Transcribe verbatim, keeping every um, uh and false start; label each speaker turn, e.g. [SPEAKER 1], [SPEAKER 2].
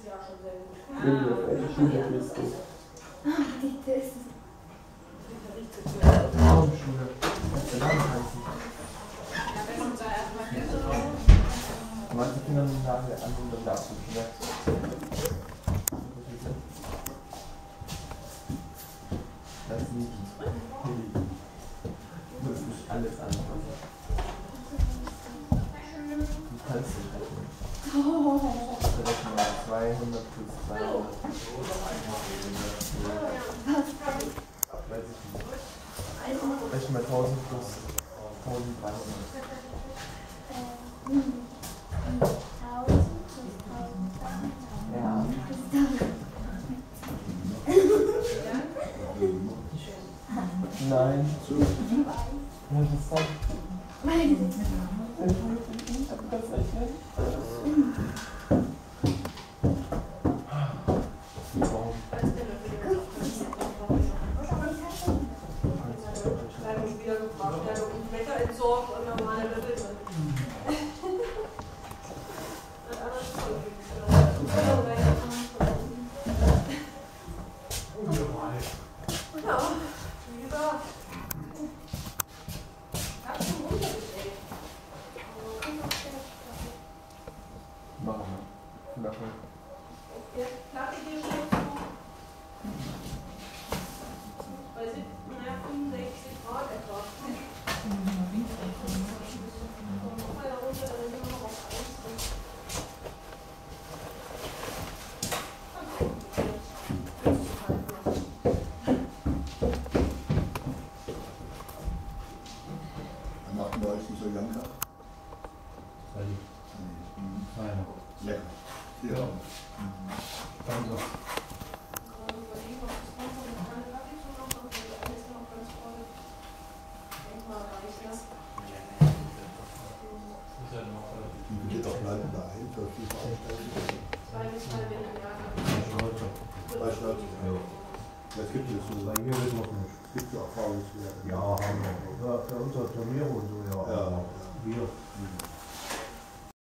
[SPEAKER 1] Jahr schon sehr gut.
[SPEAKER 2] Schule, welche Schule bist du?
[SPEAKER 3] Die Tests.
[SPEAKER 2] Traumschule. Was ist der Name heißen?
[SPEAKER 1] Ja, wenn man da erstmal geht, so.
[SPEAKER 2] Manche Kinder sind da an der anderen Abschlussschule. Das ist nicht. Das ist nicht alles andere. Du kannst nicht rechnen. Rechnen mal zweihundert plus zweihundert. Weiß ich nicht. Rechnen mal tausend plus tausenddreihundert. Ja. Nein. Was ist das? Nein. Ich hab das rechnen. Warum?
[SPEAKER 1] Wieder gebracht, der hat uns Blätter entsorgt und normale Löffel drin. Das alles voll. Ja, wie gesagt. Ganz schön runtergestellt.
[SPEAKER 2] Machen wir. Machen wir.
[SPEAKER 1] Jetzt Platte hier schon zu. Bei fünfundsechzig Grad etwa. Nochmal da runter, dann sind wir noch auf eins drin.
[SPEAKER 4] Wann macht bei euch die Soljanka? Lecker. Ja.
[SPEAKER 5] Danke.
[SPEAKER 4] Die geht doch bleiben da ein für FIFA aufstellen.
[SPEAKER 1] Zwei bis drei Wände im Jahr.
[SPEAKER 4] Drei Schnauze. Das gibt es so.
[SPEAKER 5] Hier wird noch nicht.
[SPEAKER 4] Es gibt ja Erfahrungswerte.
[SPEAKER 5] Ja, haben wir. Ja, für unsere Turniere und so, ja.
[SPEAKER 4] Ja.
[SPEAKER 5] Wir.